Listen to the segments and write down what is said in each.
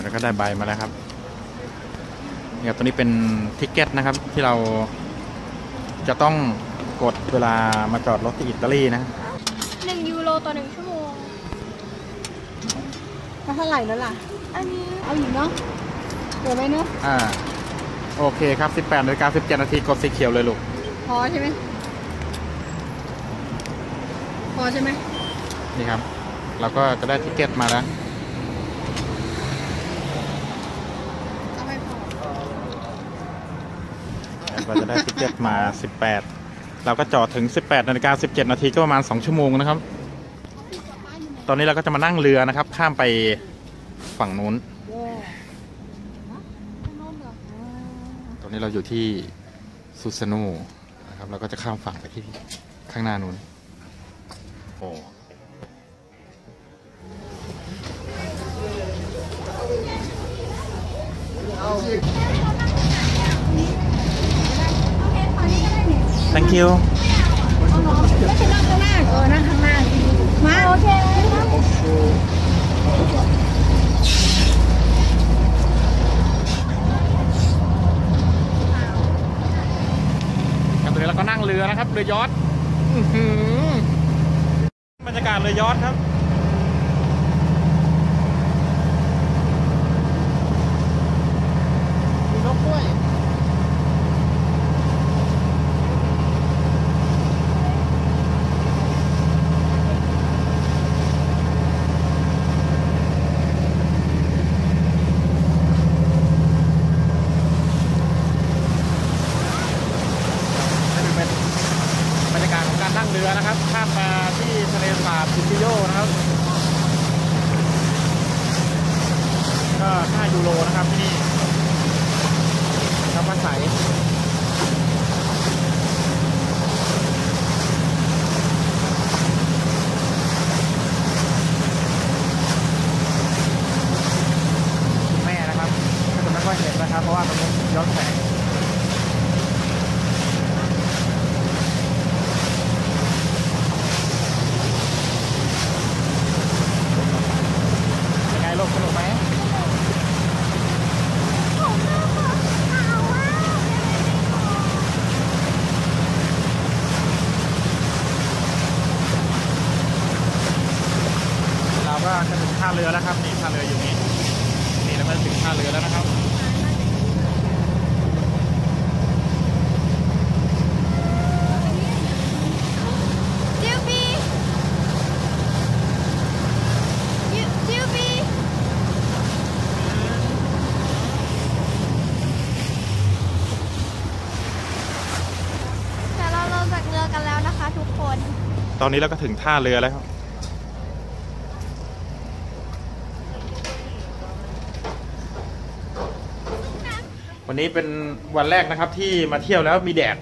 แล้วก็ได้ใบมาแล้วครับเนี่ยตัวนี้เป็นทิกเก็ตนะครับที่เราจะต้องกดเวลามาจอดรถที่อิตาลีนะ €1ต่อ1 ชั่วโมงเท่าไหร่แล้วล่ะอันนี้เอาอยู่เนาะเดี๋ยวไหมเนาะโอเคครับ 18:17 กดสีเขียวเลยลูกพอใช่ไหมพอใช่ไหมนี่ครับเราก็จะได้ทิกเก็ตมาแล้วเราจะได้ทิกเก็ตมา18เราก็จอดถึง 18:17 ก็ประมาณ2 ชั่วโมงนะครับตอนนี้เราก็จะมานั่งเรือนะครับข้ามไปฝั่งนู้นตอนนี้เราอยู่ที่ซูซาโน่นะครับเราก็จะข้ามฝั่งไปที่ข้างหน้านู้นโอ้ thank you ไม่ใช่นั่งข้างหน้านั่งข้างหน้ามาโอเคกันเลยแล้วก็นั่งเรือนะครับเรือยอชต์บรรยากาศเรือยอชต์ครับมีนกด้วยนั่งเรือนะครับข้ามมาที่ทะเลสาบซิซิโยนะครับก็€5นะครับที่นี่น้ำมันใสคุณแม่นะครับคุณไม่ค่อยเห็นนะครับเพราะว่ามันย้อนแสงสนุกไหมเราก็จะถึงท่าเรือแล้วครับนี่ท่าเรืออยู่นี่เราก็ถึงท่าเรือแล้วนะครับตอนนี้เราก็ถึงท่าเรือแล้วครับวันนี้เป็นวันแรกนะครับที่มาเที่ยวแล้วมีแดด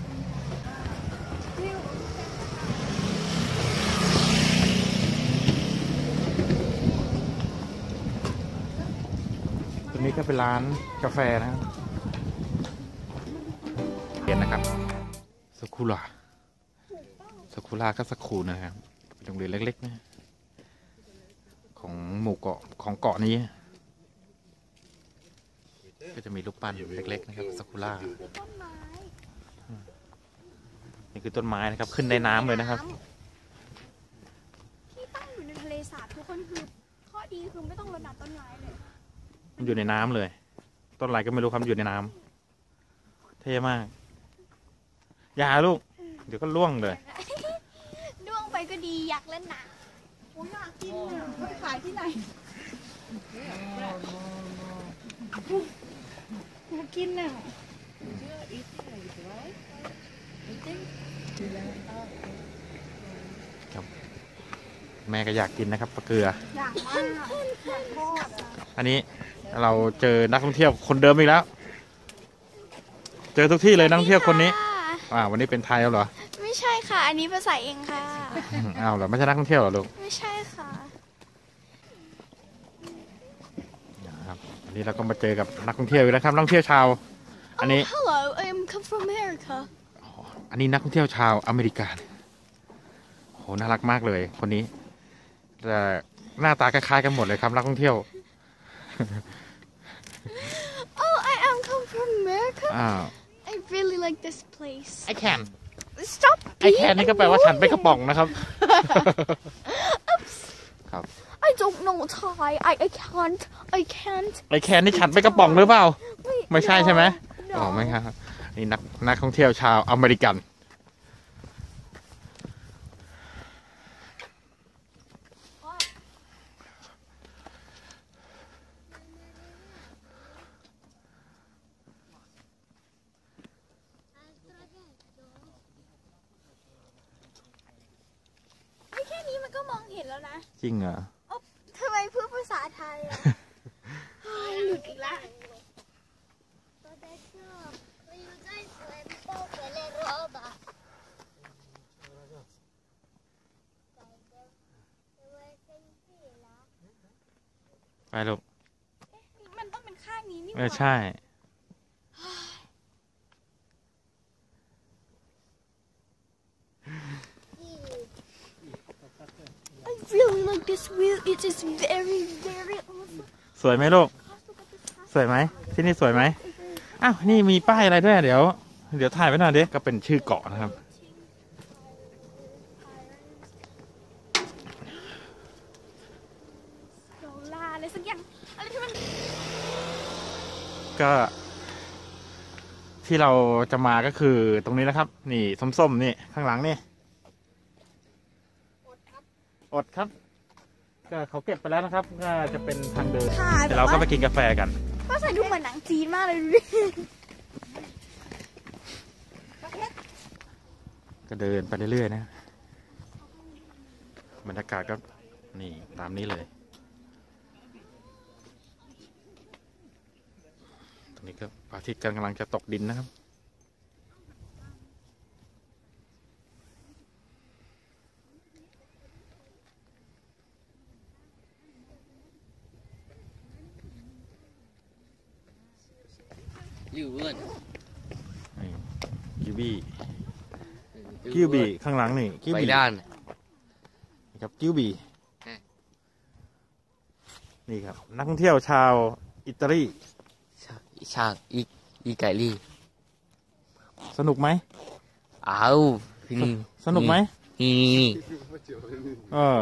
ตรงนี้ก็เป็นร้านกาแฟนะครับเห็นนะครับสักุระก็สักคูนะครับโรงเรียนเล็กๆนะของหมู่เกาะของเกาะนี้ก็จะมีรูปปั้นเล็กๆนะครับสักุระนี่คือต้นไม้นะครับขึ้นในน้ำเลยนะครับที่ตั้งอยู่ในทะเลสาบทุกคนคือข้อดีคือไม่ต้องรดน้ำต้นไม้เลยมันอยู่ในน้ำเลยต้นอะไรก็ไม่รู้ครับอยู่ในน้ำเท่มากอย่าลูกเดี๋ยวก็ล่วงเลยไปก็ดีอยากเล่นหนังอยากกินน่ะเขาขายที่ไหนอยากกินน่ะแม่ก็อยากกินนะครับปลาเกลืออยากมากอยากทอดอันนี้เราเจอนักท่องเที่ยวคนเดิมอีกแล้วเจอทุกที่เลยนักท่องเที่ยวคนนี้วันนี้เป็นไทยแล้วเหรอไม่ใช่ค่ะอันนี้ภาษาเองค่ะอ้าวเหรอไม่ใช่นักท่องเที่ยวเหรอลูกไม่ใช่ค่ะนะครับอันนี้เราก็มาเจอกับนักท่องเที่ยวอีกแล้วครับนักท่องเที่ยวชาวอันนี้ Hello I'm come from America อันนี้นักท่องเที่ยวชาวอเมริกันโหน่ารักมากเลยคนนี้แต่หน้าตาคล้ายๆกันหมดเลยครับนักท่องเที่ยว Oh, I am come from America. อ้าว I really like this place. I can Stop. I can นี่ก็แปลว่าฉันไปกระป๋องนะครับ ครับ I don't know Thai. I can't. I can't. I can นี่ฉันไปกระป๋องหรือเปล่า Wait, ไม่ใช่ใช่ไหม no. อ๋อไม่ครับนี่นักท่องเที่ยวชาวอเมริกันแค่นี้มันก็มองเห็นแล้วนะจริงเหรอทำไมพูดภาษาไทยอ่ะ หลุดอีกแล้วไปลูกมันต้องเป็นข้างนี้นี่หเอว่าอใช่ I really like this wheel. It is very, very awesome. สวยไหมลูก สวยไหม ที่นี่สวยไหม อ้าว นี่มีป้ายอะไรด้วยเดี๋ยวถ่ายไว้หน่อยดิก็เป็นชื่อเกาะนะครับโซล่าอะไรสักอย่างอะไรที่มันก็ ที่เราจะมาก็คือตรงนี้นะครับ นี่ส้มๆนี่ข้างหลังนี่อดครับ ก็เขาเก็บไปแล้วนะครับ ก็จะเป็นทางเดินค่ะเดี๋ยวเราก็ไปกินกาแฟกันก็ใส่ดูเหมือนหนังจีนมากเลยดูดิก็เดินไปเรื่อยๆนะบรรยากาศก็นี่ตามนี้เลย ตรงนี้ก็พระอาทิตย์กำลังจะตกดินนะครับนี่กิวบี้ข้างหลังนี่กิวไปบี้ด้านนี่ครับกิวบี้นี่ครับนักท่องเที่ยวชาวอิตาลีชาอีไก่ลี่สนุกไหมอ้าวนี่สนุกไหมนี่เออ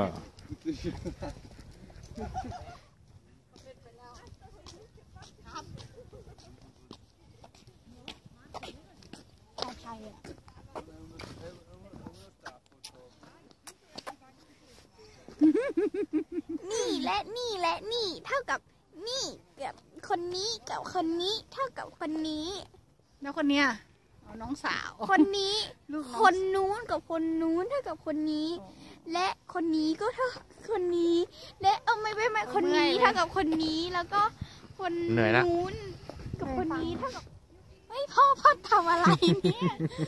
นี่และนี่และนี่เท่ากับนี่กับคนนี้กับคนนี้เท่ากับคนนี้แล้วคนเนี้ยเอาน้องสาวคนนี้ลูกน้องคนนู้นกับคนนู้นเท่ากับคนนี้ และคนนี้ก็เท่าคนนี้ และเอาไม่คนนี้เท่ากับคนนี้แล้วก็คนเหนื่อยละนู้นกับคนนี้เท่ากับเฮ้ยพ่อทำอะไรเนี่ย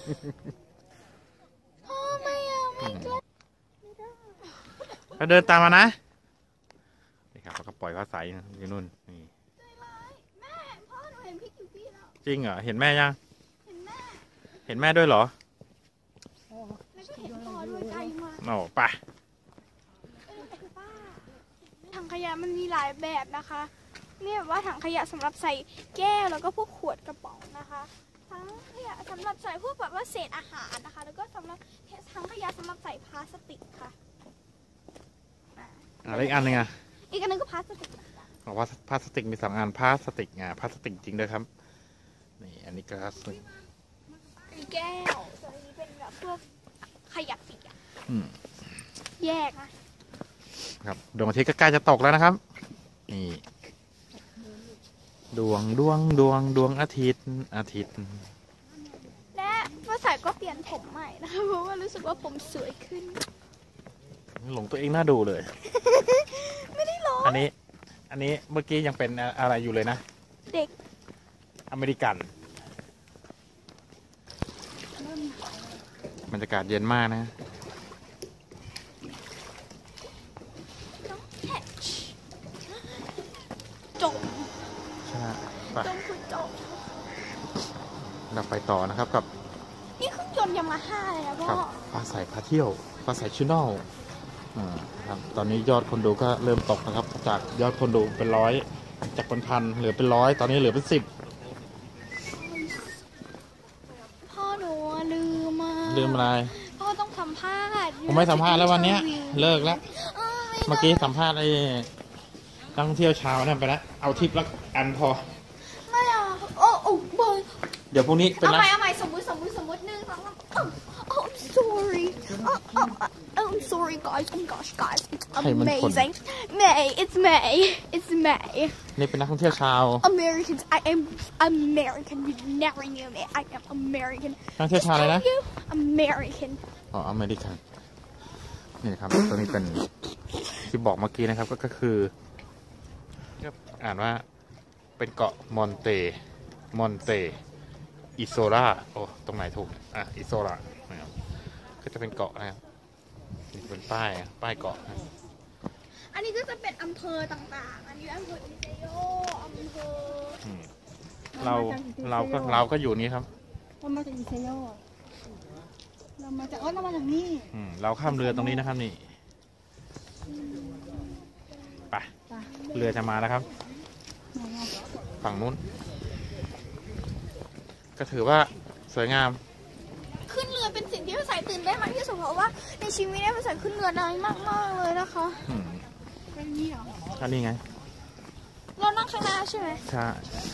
พ่อไม่เอาไม่กล้าก็เดินตามมานะนี่ครับแล้วก็ปล่อยเขาใสอยู่นู่นนี่ใจร้ายแม่พ่อหนูเห็นพี่กิวปี้แล้วจริงเหรอเห็นแม่ยังเห็นแม่เห็นแม่ด้วยเหรอแล้วก็เห็นพ่อด้วยไกลมากโอ้ไปป้าถังขยะมันมีหลายแบบนะคะเนี่ยแบบว่าถังขยะสำหรับใส่แก้วแล้วก็พวกขวดกระป๋องนะคะถังขยะสำหรับใส่พวกแบบว่าเศษอาหารนะคะ แล้วก็สำหรับถังขยะสำหรับใส่พลาสติกค่ะอะไรอีกอันหนึงอ่ะอีกอันนึงก็พลาสติกบอกว่าพลาสติกมี2 อันพลาสติกพลาสติกจริงด้วยครับนี่อันนี้ก็สวยมีแก้วส่วนอันนี้เป็นแบบพวกขยะเปียกอืมแยกนะครับดวงอาทิตย์ก็ใกล้จะตกแล้วนะครับนี่ดวงอาทิตย์และภาษาก็เปลี่ยนผมใหม่นะคะเพราะว่ารู้สึกว่าผมสวยขึ้นหลงตัวเองน่าดูเลยไม่ได้หรออันนี้เมื่อกี้ยังเป็นอะไรอยู่เลยนะเด็กอเมริกันบรรยากาศเย็นมากนะน้องแฮชจมใช่ไปจมคือจมเราไปต่อนะครับกับนี่เครื่องยนต์ยามาฮ่าเลยนะพ่กัอบฟ้าใสพาเที่ยวฟ้าใสชิโน่ครับตอนนี้ยอดคนดูก็เริ่มตกนะครับ จากยอดคนดูเป็น100 จากเป็นพันเหลือเป็นร้อยตอนนี้เหลือเป็น10 พ่อหนูลืมมาลืมอะไรพ่อต้องสัมภาษณ์ผมไม่สัมภาษณ์แล้ววันเนี้ยเลิกแล้วเมื่อกี้สัมภาษณ์ไอ้นักท่องเที่ยวชาวนั่นไปแล้วเอาทิปแล้วอันพอไม่เอาโอ้บอยเดี๋ยวพรุ่งนี้เป็นเอานักใหม่สมมุติหนึ่งสองสาม I'm sorry I'm sorry guys oh gosh guys it's amazing it's May นี่เป็นนักท่องเที่ยวชาว Americans I am American you never knew me I am American นักท่องเที่ยวชาวอะไรนะ American อ๋ออเมริกันนี่นะครับตัวนี้เป็นที่บอกเมื่อกี้นะครับก็คืออ่านว่าเป็นเกาะมอนเตอิโซราโอ้ตรงไหนถูกอิโซรานะครับก็จะเป็นเกาะนะครับนี่เป็นป้ายเกาะนะอันนี้ก็จะเป็นอำเภอต่างๆอันนี้อำเภออิเซโยอำเภอเราก็อยู่นี้ครับเรามาจากอิเซโยเรามาจากนี่เราข้ามเรือตรงนี้นะครับนี่ไปเรือจะมาแล้วครับฝั่งนู้นก็ถือว่าสวยงามขึ้นเรือเป็นสิ่งที่ภาษาตื่นได้นมากที่สุดเพราะว่าในชีวิตได้ภาษาขึ้นเรือน้อยมากๆเลยนะคะเป็นนี่เหรอก็นี่ไงเรานั่งข้างหน้าใช่ไหมใช่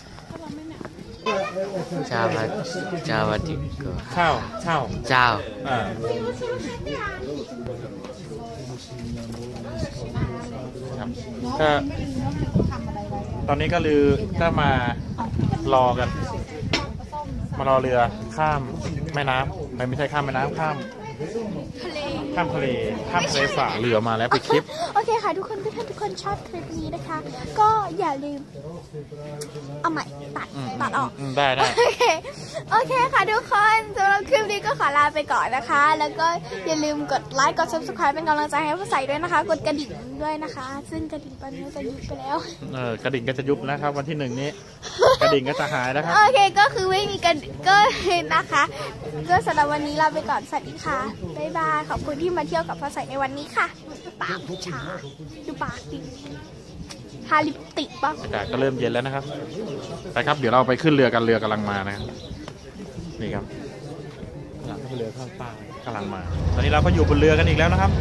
จาวาดิโกเช่าเจ้าครับก็ตอนนี้ก็ลือก็มารอกันมารอเรือข้ามแม่น้ำไม่ใช่ข้ามแม่น้ำข้ามทะเลทะเลฝ่าเรือมาแล้วไปคลิปโอเคค่ะทุกคนถ้าทุกคนชอบคลิปนี้นะคะ ก็อย่าลืมเอาใหม่ตัดออกได้โอเคค่ะทุกคนสำหรับคลิปนี้ก็ขอลาไปก่อนนะคะ แล้วก็อย่าลืมกดไลค์กด subscribe เป็นกำลังใจให้ผู้ใส่ด้วยนะคะ กดกระดิ่งด้วยนะคะ ซึ่งกระดิ่งตอนนี้จะยุบไปแล้วกระดิ่งก็จะยุบนะครับ วันที่1นี้ กระดิ่งก็จะหายนะครับโอเคก็คือไม่มีกันก็นะคะ ก็สำหรับวันนี้ลาไปก่อนสวัสดีค่ะบ๊ายบายขอบคุณที่มาเที่ยวกับพอใส่ในวันนี้ค่ะปากชาดูปากดิทาลิปติกป่ะอากาศก็เริ่มเย็นแล้วนะครับไปครับเดี๋ยวเราไปขึ้นเรือกันเรือกำลังมานะครับนี่ครับหลังเรือข้างใต้กำลังมา ตอนนี้เราก็อยู่บนเรือกันอีกแล้วนะครับ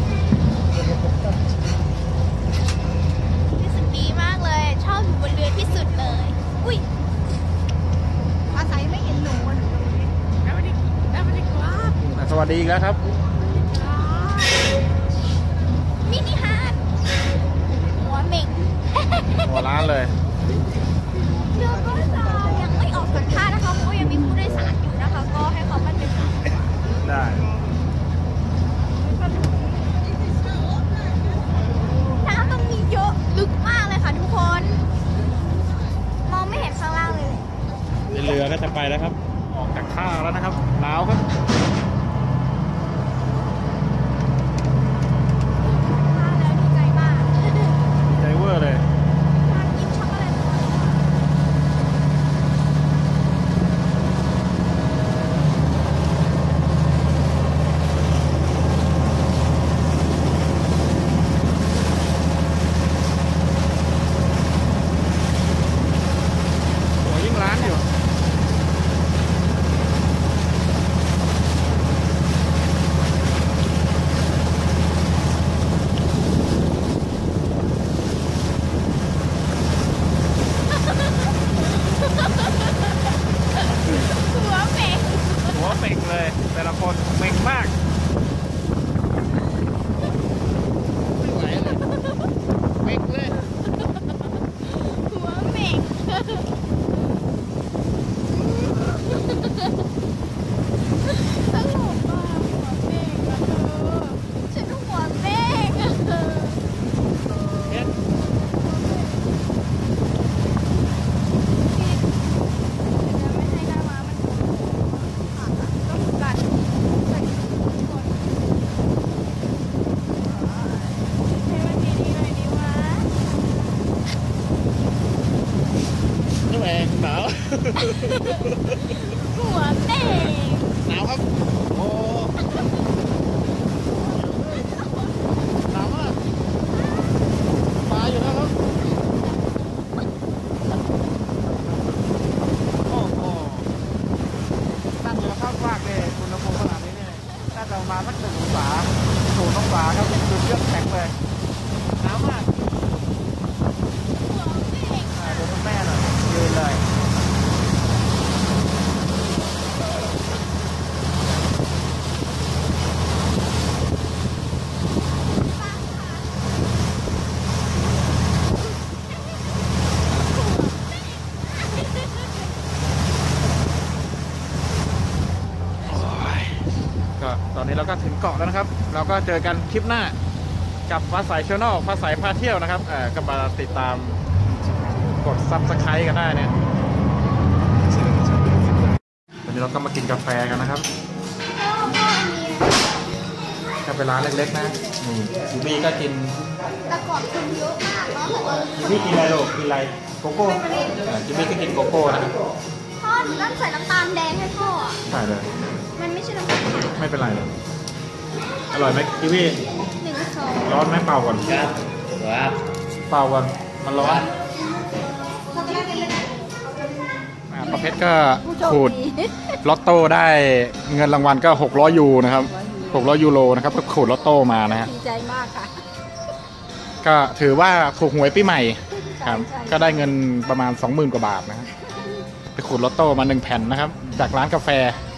รู้สึกดีมากเลยชอบอยู่บนเรือที่สุดเลยอุ้ยอาศัยไม่เห็นหนูแล้วไม่ได้ครับสวัสดีอีกแล้วครับมินิฮาร์ดหัวเหม่งหัวร้านเลยเรือก็จะยังไม่ออกจากท่านะคะเพราะว่ายังมีผู้โดยสารอยู่นะคะก็ให้เขามาเป็นได้น้ำตรงนี้เยอะลึกมากเลยค่ะทุกคนมองไม่เห็นข้างล่างเลยเรือก็จะไปแล้วครับ ออกจากท่าแล้วนะครับหนาวครับมาแล้วดีใจมากใจเวอร์เลยมากินช็อกโกแลตหัวยิ่งร้านอยู่หัวเหม่งหัวเป่งเลย แต่ละคนเป่งมากไม่ไหวเลยเป่งเลยหัวเหม่งตลกมากหัวเหม่งอะเธอฉันก็หัวเหม่งอะเธอเฮ็ดจะไม่ให้หน้าม้ามันขาดอะต้องกัดใส่หัวประมาณสัก0 องศา0 องศาครับคือเยือกแข็งเลยน้ำมากดูคุณแม่หน่อยยืนเลยก็ตอนนี้เราก็ถึงเกาะแล้วนะครับ เราก็เจอกันคลิปหน้ากับฟ้าใสชาแนลฟ้าใสพาเที่ยวนะครับก็มาติดตามกดซับสไครต์กันได้เนี่ยตอนนี้เราก็มากินกาแฟกันนะครับถ้าเป็นร้านเล็กๆนะนี่ยูบี้ก็กินแต่ก่อนคนเยอะมากเนาะแต่ว่ายูบี้กินอะไรลูกกินอะไรโกโก้ยูบี้ก็กินโกโก้นะครับพ่อหนูต้องใส่น้ำตาลแดงให้พ่ออ่ะใช่เลยมันไม่ใช่น้ำตาลขาวไม่เป็นไรเลยอร่อยไหมยูบี้ 1 2 ร้อนไหมเป่าก่อนครับครับเป่าก่อนมันร้อนประเภทก็ขูดลอตโต้ได้เงินรางวัลก็600 ยูนะครับ600 ยูโรนะครับก็ขูดลอตโต้มานะฮะดีใจมากค่ะก็ถือว่าถูกหวยปีใหม่ครับก็ได้เงินประมาณ 20,000 กว่าบาทนะฮะไปขูดลอตโต้มา1 แผ่นนะครับจากร้านกาแฟใ